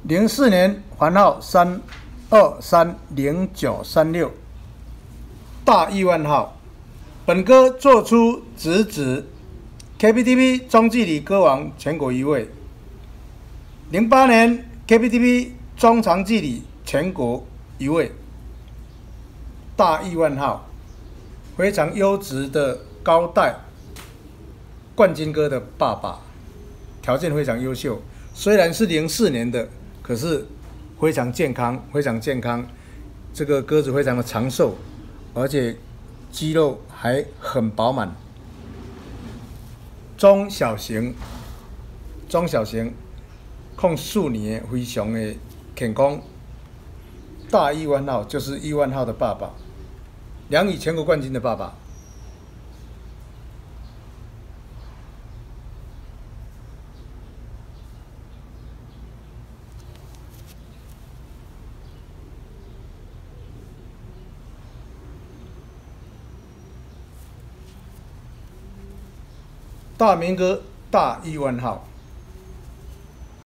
04年番号3230936，大亿万号。本歌做出直指 KPTV 中距离歌王全国1位。08年 KPTV 中长距离全国1位。大亿万号，非常优质的高带冠军歌的爸爸，条件非常优秀。虽然是04年的，可是非常健康，非常健康。这个鸽子非常的长寿，而且肌肉还很饱满。中小型，控4年非常的健康。大亿万号就是亿万号的爸爸，两羽全国冠军的爸爸。大明哥，大亿万号。